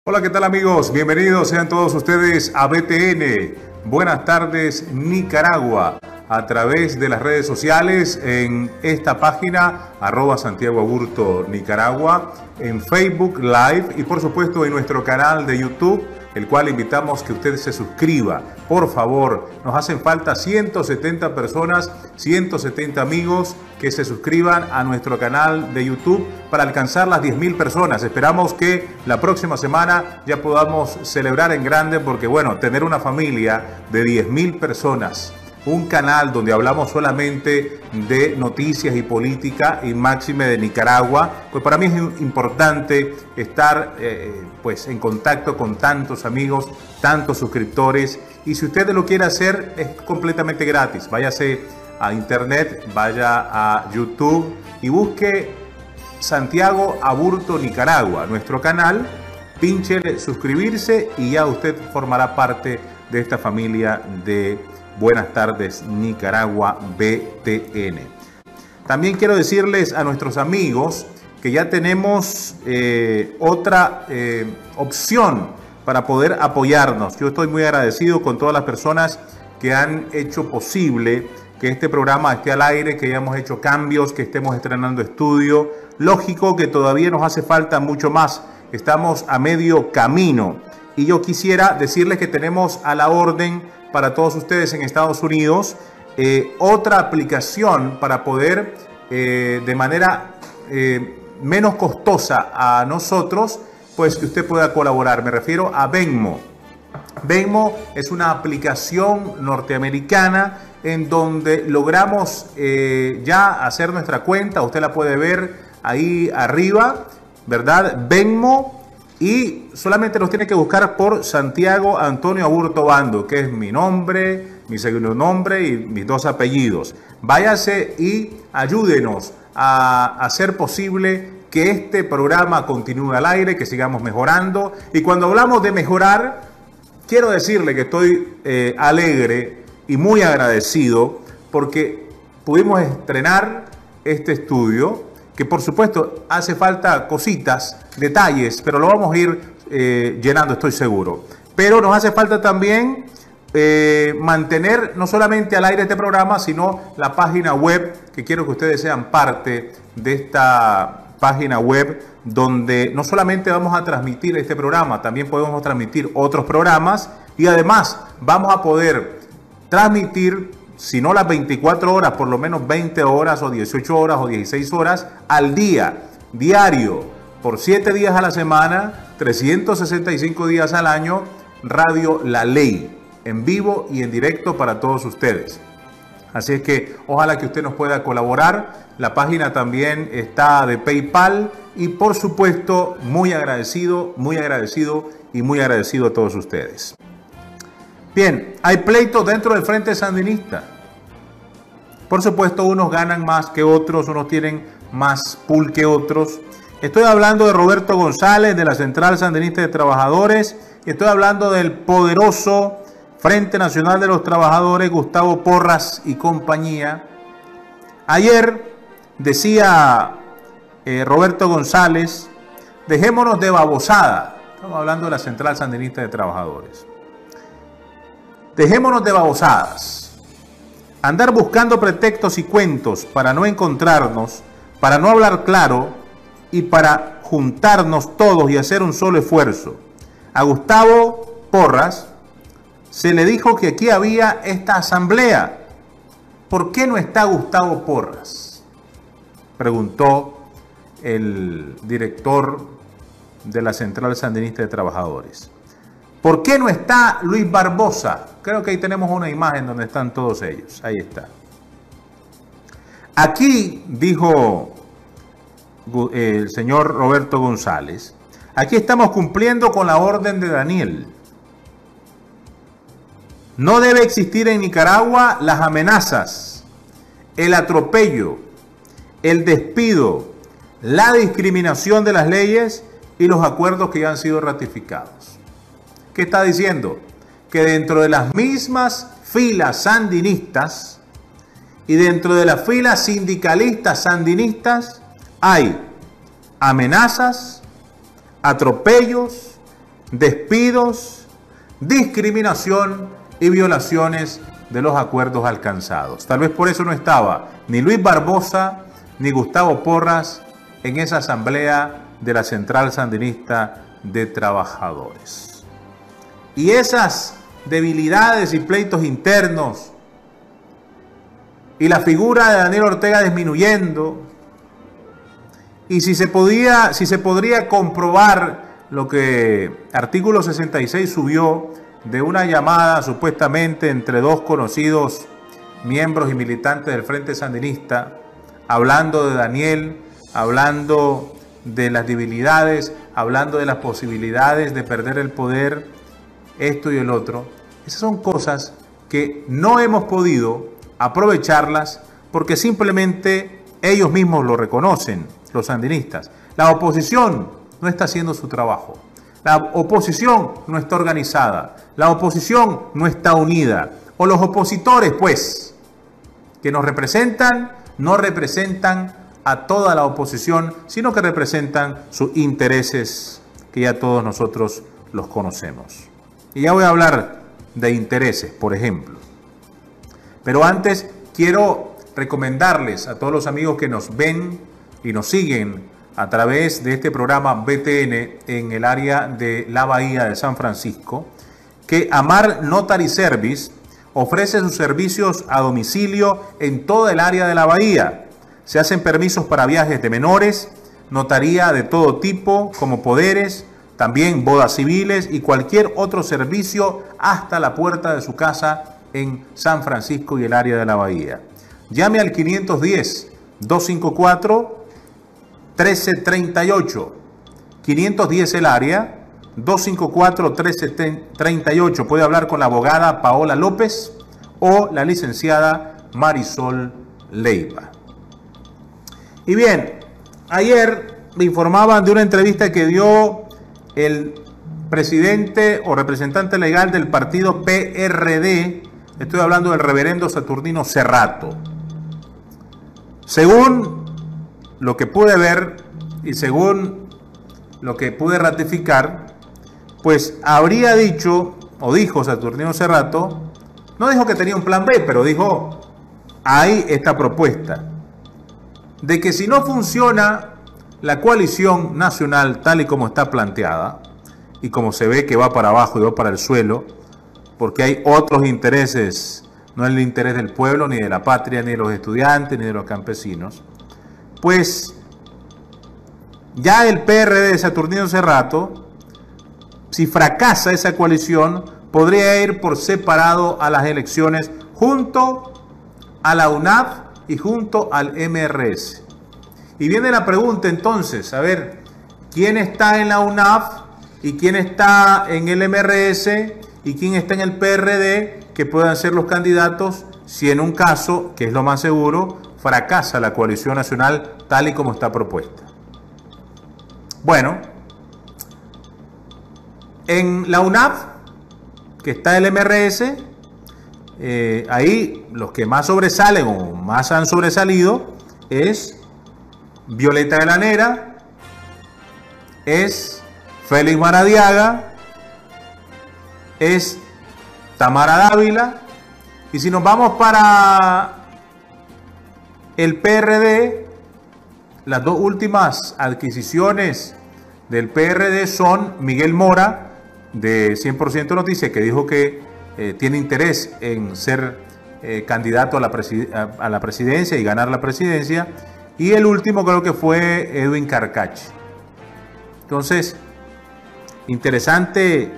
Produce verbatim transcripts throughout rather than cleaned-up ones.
Hola, ¿qué tal amigos? Bienvenidos sean todos ustedes a B T N. Buenas tardes, Nicaragua. A través de las redes sociales, en esta página, arroba Santiago Aburto Nicaragua, en Facebook Live y por supuesto en nuestro canal de YouTube, el cual invitamos que usted se suscriba. Por favor, nos hacen falta ciento setenta personas, ciento setenta amigos que se suscriban a nuestro canal de YouTube para alcanzar las diez mil personas. Esperamos que la próxima semana ya podamos celebrar en grande porque, bueno, tener una familia de diez mil personas, un canal donde hablamos solamente de noticias y política y máxime de Nicaragua, pues para mí es importante estar eh, pues en contacto con tantos amigos, tantos suscriptores, y si usted lo quiere hacer es completamente gratis. Váyase a internet, vaya a YouTube y busque Santiago Aburto Nicaragua, nuestro canal, pínchele suscribirse y ya usted formará parte de esta familia de Buenas tardes Nicaragua B T N. También quiero decirles a nuestros amigos que ya tenemos eh, otra eh, opción para poder apoyarnos. Yo estoy muy agradecido con todas las personas que han hecho posible que este programa esté al aire, que hayamos hecho cambios, que estemos estrenando estudio. Lógico que todavía nos hace falta mucho más. Estamos a medio camino. Y yo quisiera decirles que tenemos a la orden para todos ustedes en Estados Unidos eh, otra aplicación para poder eh, de manera eh, menos costosa a nosotros, pues que usted pueda colaborar. Me refiero a Venmo. Venmo es una aplicación norteamericana en donde logramos eh, ya hacer nuestra cuenta. Usted la puede ver ahí arriba, ¿verdad? Venmo. Y solamente nos tiene que buscar por Santiago Antonio Aburto Bando, que es mi nombre, mi segundo nombre y mis dos apellidos. Váyase y ayúdenos a hacer posible que este programa continúe al aire, que sigamos mejorando. Y cuando hablamos de mejorar, quiero decirle que estoy eh, alegre y muy agradecido porque pudimos estrenar este estudio, que por supuesto hace falta cositas, detalles, pero lo vamos a ir eh, llenando, estoy seguro. Pero nos hace falta también eh, mantener no solamente al aire este programa, sino la página web, que quiero que ustedes sean parte de esta página web, donde no solamente vamos a transmitir este programa, también podemos transmitir otros programas y además vamos a poder transmitir, si no las veinticuatro horas, por lo menos veinte horas o dieciocho horas o dieciséis horas al día, diario, por siete días a la semana, trescientos sesenta y cinco días al año, Radio La Ley, en vivo y en directo para todos ustedes. Así es que ojalá que usted nos pueda colaborar. La página también está de PayPal y por supuesto muy agradecido, muy agradecido y muy agradecido a todos ustedes. Bien, hay pleitos dentro del Frente Sandinista. Por supuesto, unos ganan más que otros, unos tienen más pool que otros. Estoy hablando de Roberto González, de la Central Sandinista de Trabajadores, y estoy hablando del poderoso Frente Nacional de los Trabajadores, Gustavo Porras y compañía. Ayer decía eh, Roberto González, dejémonos de babosada. Estamos hablando de la Central Sandinista de Trabajadores. Dejémonos de babosadas. Andar buscando pretextos y cuentos para no encontrarnos, para no hablar claro y para juntarnos todos y hacer un solo esfuerzo. A Gustavo Porras se le dijo que aquí había esta asamblea. ¿Por qué no está Gustavo Porras?, preguntó el director de la Central Sandinista de Trabajadores. ¿Por qué no está Luis Barbosa? Creo que ahí tenemos una imagen donde están todos ellos. Ahí está. Aquí, dijo el señor Roberto González, aquí estamos cumpliendo con la orden de Daniel. No debe existir en Nicaragua las amenazas, el atropello, el despido, la discriminación de las leyes y los acuerdos que ya han sido ratificados. ¿Qué está diciendo? Que dentro de las mismas filas sandinistas y dentro de las filas sindicalistas sandinistas hay amenazas, atropellos, despidos, discriminación y violaciones de los acuerdos alcanzados. Tal vez por eso no estaba ni Luis Barbosa ni Gustavo Porras en esa asamblea de la Central Sandinista de Trabajadores. Y esas debilidades y pleitos internos y la figura de Daniel Ortega disminuyendo, y si se podía, si se podría comprobar lo que Artículo sesenta y seis subió de una llamada supuestamente entre dos conocidos miembros y militantes del Frente Sandinista, hablando de Daniel, hablando de las debilidades, hablando de las posibilidades de perder el poder, esto y el otro. Esas son cosas que no hemos podido aprovecharlas porque simplemente ellos mismos lo reconocen, los sandinistas. La oposición no está haciendo su trabajo. La oposición no está organizada. La oposición no está unida. O los opositores, pues, que nos representan, no representan a toda la oposición, sino que representan sus intereses, que ya todos nosotros los conocemos. Y ya voy a hablar de intereses, por ejemplo. Pero antes quiero recomendarles a todos los amigos que nos ven y nos siguen a través de este programa B T N en el área de la Bahía de San Francisco, que Amar Notary Service ofrece sus servicios a domicilio en toda el área de la Bahía. Se hacen permisos para viajes de menores, notaría de todo tipo, como poderes, también bodas civiles y cualquier otro servicio hasta la puerta de su casa en San Francisco y el área de la Bahía. Llame al quinientos diez, doscientos cincuenta y cuatro, trece treinta y ocho. quinientos diez el área, doscientos cincuenta y cuatro, trece treinta y ocho. Puede hablar con la abogada Paola López o la licenciada Marisol Leiva. Y bien, ayer me informaban de una entrevista que dio el presidente o representante legal del partido P R D. Estoy hablando del reverendo Saturnino Cerrato. Según lo que pude ver y según lo que pude ratificar, pues habría dicho, o dijo Saturnino Cerrato, no dijo que tenía un plan B, pero dijo, hay esta propuesta, de que si no funciona la coalición nacional tal y como está planteada, y como se ve que va para abajo y va para el suelo, porque hay otros intereses, no es el interés del pueblo, ni de la patria, ni de los estudiantes, ni de los campesinos, pues ya el P R D de Saturnino Cerrato, si fracasa esa coalición, podría ir por separado a las elecciones junto a la U N A V y junto al M R S. Y viene la pregunta entonces, a ver, ¿quién está en la U N A V y quién está en el M R S y quién está en el P R D que puedan ser los candidatos si en un caso, que es lo más seguro, fracasa la coalición nacional tal y como está propuesta? Bueno, en la U N A V, que está el M R S, eh, ahí los que más sobresalen o más han sobresalido es Violeta de la Nera, es Félix Maradiaga, es Tamara Dávila, y si nos vamos para el P R D, las dos últimas adquisiciones del P R D son Miguel Mora, de cien por ciento Noticias, que dijo que eh, tiene interés en ser eh, candidato a la, a, a la presidencia y ganar la presidencia, y el último creo que fue Edwin Carcache. Entonces, interesante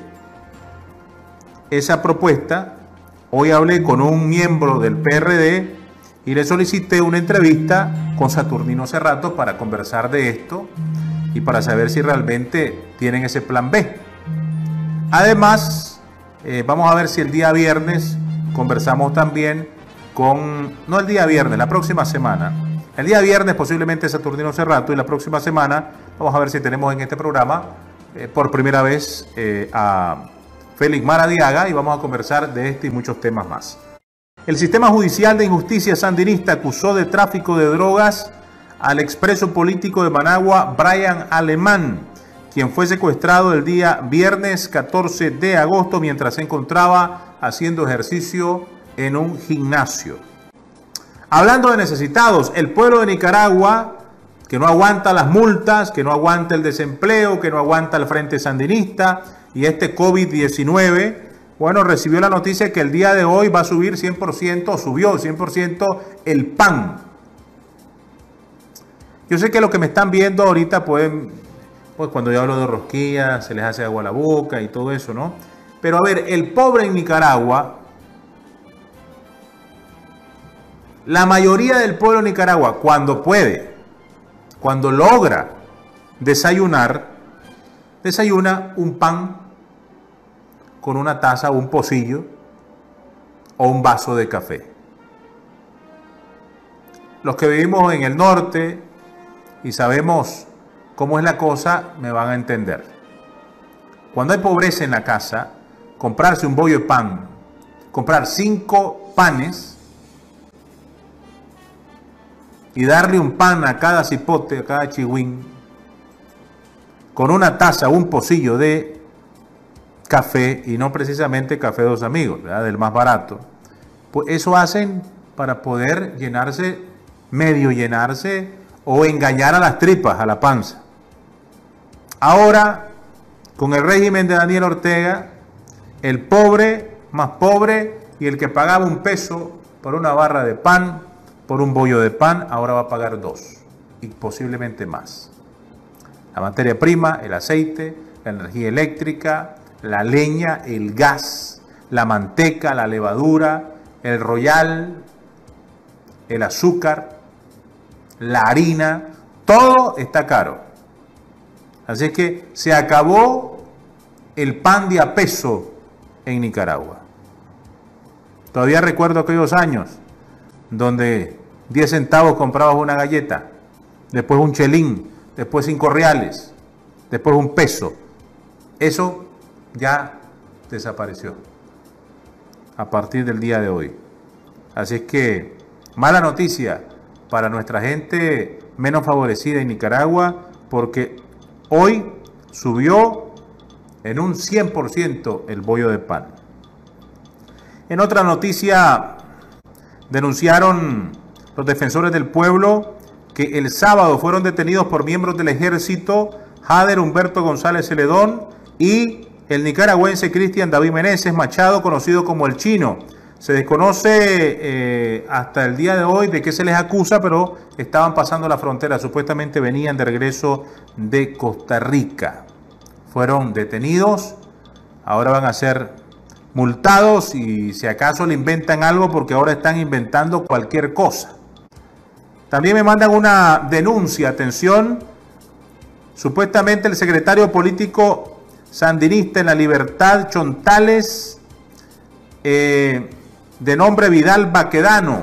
esa propuesta. Hoy hablé con un miembro del P R D y le solicité una entrevista con Saturnino Cerrato para conversar de esto y para saber si realmente tienen ese plan B. Además, eh, vamos a ver si el día viernes conversamos también con, no el día viernes, la próxima semana. El día viernes posiblemente Saturnino Cerrato y la próxima semana vamos a ver si tenemos en este programa eh, por primera vez eh, a Félix Maradiaga y vamos a conversar de este y muchos temas más. El sistema judicial de injusticia sandinista acusó de tráfico de drogas al expreso político de Managua, Brian Alemán, quien quien fue secuestrado el día viernes catorce de agosto mientras se encontraba haciendo ejercicio en un gimnasio. Hablando de necesitados, el pueblo de Nicaragua, que no aguanta las multas, que no aguanta el desempleo, que no aguanta el Frente Sandinista y este COVID diecinueve, bueno, recibió la noticia que el día de hoy va a subir cien por ciento, subió cien por ciento el pan. Yo sé que los que me están viendo ahorita pueden, pues cuando yo hablo de rosquillas, se les hace agua a la boca y todo eso, ¿no? Pero a ver, el pobre en Nicaragua, la mayoría del pueblo de Nicaragua, cuando puede, cuando logra desayunar, desayuna un pan con una taza o un pocillo o un vaso de café. Los que vivimos en el norte y sabemos cómo es la cosa, me van a entender. Cuando hay pobreza en la casa, comprarse un bollo de pan, comprar cinco panes y darle un pan a cada cipote, a cada chihuín, con una taza o un pocillo de café, y no precisamente café de dos amigos, ¿verdad?, del más barato, pues eso hacen para poder llenarse, medio llenarse, o engañar a las tripas, a la panza. Ahora, con el régimen de Daniel Ortega, el pobre más pobre y el que pagaba un peso por una barra de pan, por un bollo de pan, ahora va a pagar dos y posiblemente más. La materia prima, el aceite, la energía eléctrica, la leña, el gas, la manteca, la levadura, el royal, el azúcar, la harina, todo está caro. Así es que se acabó el pan de a peso en Nicaragua. Todavía recuerdo aquellos años donde diez centavos comprabas una galleta, después un chelín, después cinco reales, después un peso. Eso ya desapareció a partir del día de hoy. Así es que mala noticia para nuestra gente menos favorecida en Nicaragua, porque hoy subió en un cien por ciento el bollo de pan. En otra noticia, denunciaron los defensores del pueblo que el sábado fueron detenidos por miembros del ejército Jader Humberto González Celedón y el nicaragüense Cristian David Meneses Machado, conocido como El Chino. Se desconoce eh, hasta el día de hoy de qué se les acusa, pero estaban pasando la frontera, supuestamente venían de regreso de Costa Rica. Fueron detenidos, ahora van a ser multados y si acaso le inventan algo, porque ahora están inventando cualquier cosa. También me mandan una denuncia, atención, supuestamente el secretario político sandinista en La Libertad, Chontales, eh, de nombre Vidal Baquedano,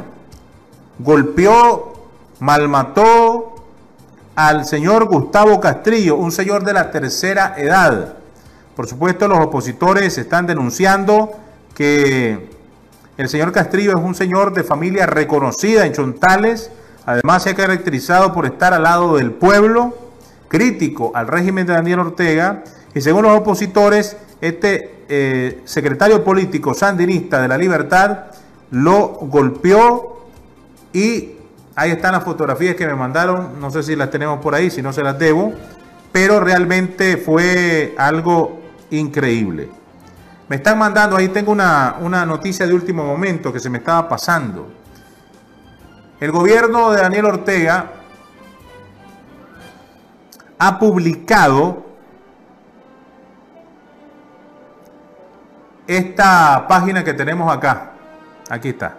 golpeó, malmató al señor Gustavo Castrillo, un señor de la tercera edad. Por supuesto, los opositores están denunciando que el señor Castrillo es un señor de familia reconocida en Chontales. Además, se ha caracterizado por estar al lado del pueblo, crítico al régimen de Daniel Ortega. Y según los opositores, este eh, secretario político sandinista de La Libertad lo golpeó y ahí están las fotografías que me mandaron. No sé si las tenemos por ahí, si no se las debo. Pero realmente fue algo increíble. Me están mandando, ahí tengo una, una noticia de último momento que se me estaba pasando. El gobierno de Daniel Ortega ha publicado esta página que tenemos acá. Aquí está.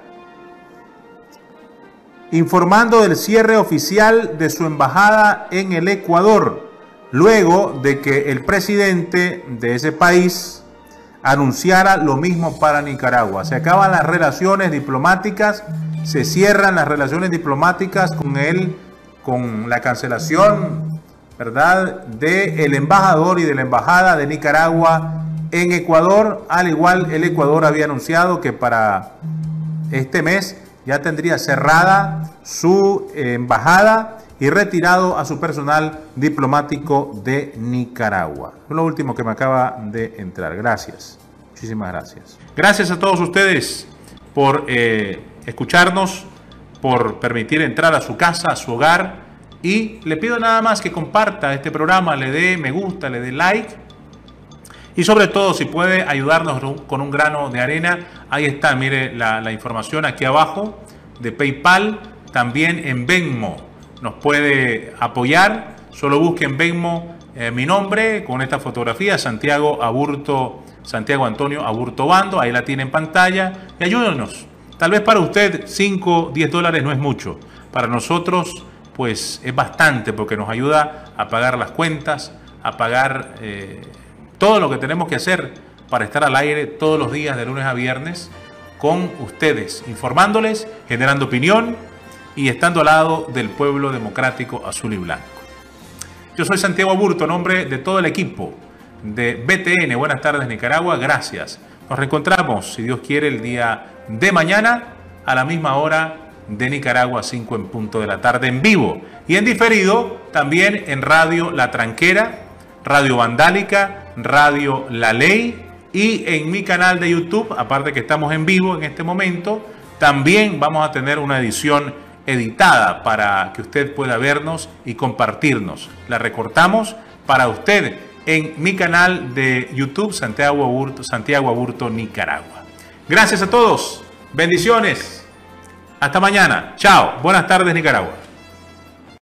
Informando del cierre oficial de su embajada en el Ecuador, luego de que el presidente de ese país anunciara lo mismo para Nicaragua. Se acaban las relaciones diplomáticas, se cierran las relaciones diplomáticas con él, con la cancelación, ¿verdad?, del embajador y de la embajada de Nicaragua en Ecuador. Al igual, el Ecuador había anunciado que para este mes ya tendría cerrada su embajada y retirado a su personal diplomático de Nicaragua. Es lo último que me acaba de entrar. Gracias. Muchísimas gracias. Gracias a todos ustedes por eh, escucharnos, por permitir entrar a su casa, a su hogar. Y le pido nada más que comparta este programa, le dé me gusta, le dé like. Y sobre todo, si puede ayudarnos con un grano de arena, ahí está, mire la, la información aquí abajo de PayPal, también en Venmo. Nos puede apoyar, solo busque en Venmo eh, mi nombre con esta fotografía, Santiago Aburto, Santiago Antonio Aburto Bando, ahí la tiene en pantalla, y ayúdenos. Tal vez para usted cinco, diez dólares no es mucho, para nosotros pues es bastante, porque nos ayuda a pagar las cuentas, a pagar eh, todo lo que tenemos que hacer para estar al aire todos los días de lunes a viernes con ustedes, informándoles, generando opinión y estando al lado del pueblo democrático azul y blanco. Yo soy Santiago Aburto, en nombre de todo el equipo de B T N. Buenas tardes, Nicaragua. Gracias. Nos reencontramos, si Dios quiere, el día de mañana a la misma hora de Nicaragua, cinco en punto de la tarde, en vivo y en diferido también en Radio La Tranquera, Radio Vandálica, Radio La Ley y en mi canal de YouTube. Aparte que estamos en vivo en este momento, también vamos a tener una edición editada para que usted pueda vernos y compartirnos. La recortamos para usted en mi canal de YouTube, Santiago Aburto, Santiago Aburto Nicaragua. Gracias a todos. Bendiciones. Hasta mañana. Chao. Buenas tardes, Nicaragua.